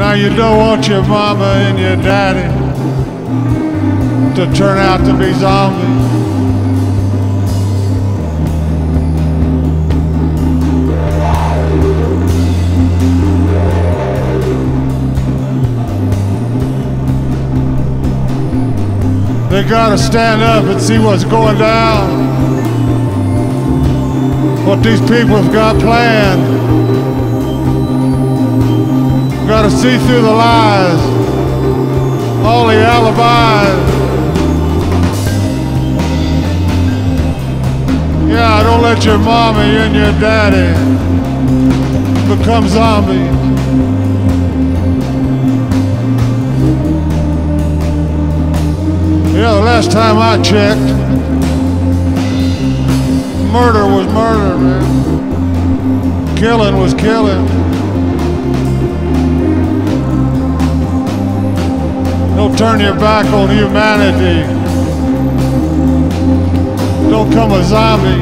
Now you don't want your mama and your daddy to turn out to be zombies. They gotta stand up and see what's going down. What these people have got planned. Gotta see through the lies, all the alibis. Yeah, don't let your mommy and your daddy become zombies. Yeah, the last time I checked, murder was murder, man. Killing was killing. Don't turn your back on humanity. Don't become a zombie.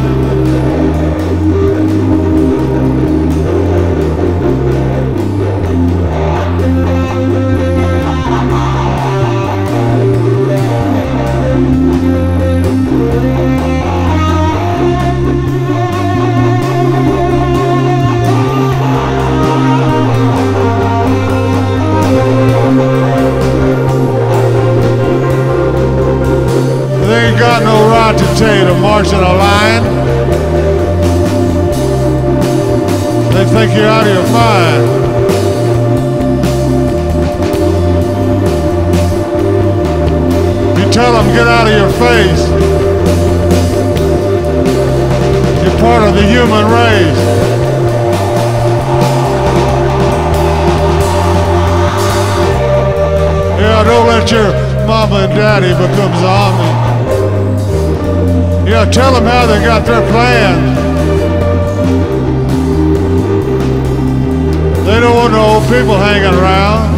Got no right to tell you to march in a line. They think you're out of your mind. You tell them get out of your face. You're part of the human race. Yeah, don't let your mama and daddy become zombies. Yeah, tell them how they got their plan. They don't want no old people hanging around.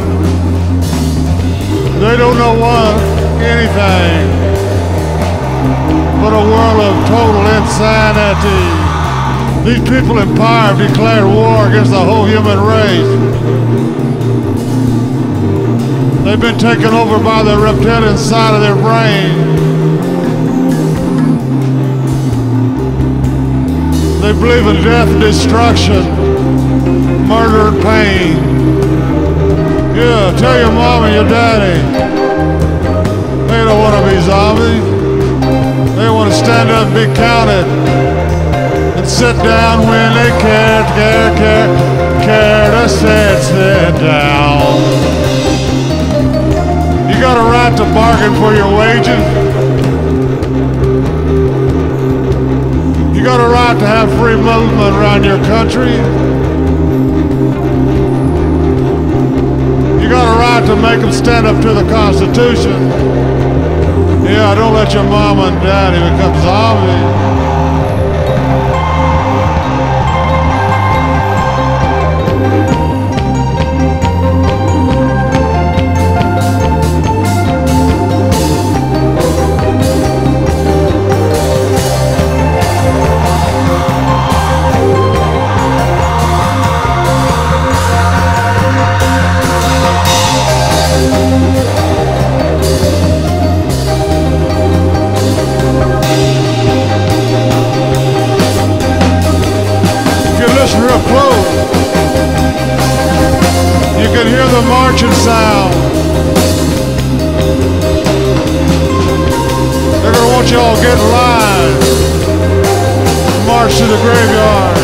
They don't know anything but a world of total insanity. These people in power have declared war against the whole human race. They've been taken over by the reptilian side of their brain. They believe in death and destruction, murder and pain. Yeah, tell your mom and your daddy. They don't want to be zombies. They want to stand up and be counted and sit down when they care to sit down. You got a right to bargain for your wages. You got a right to have free movement around your country. You got a right to make them stand up to the Constitution. Yeah, don't let your mama and daddy become zombies. Real close, you can hear the marching sound. They're gonna want you all to get in line, march to the graveyard.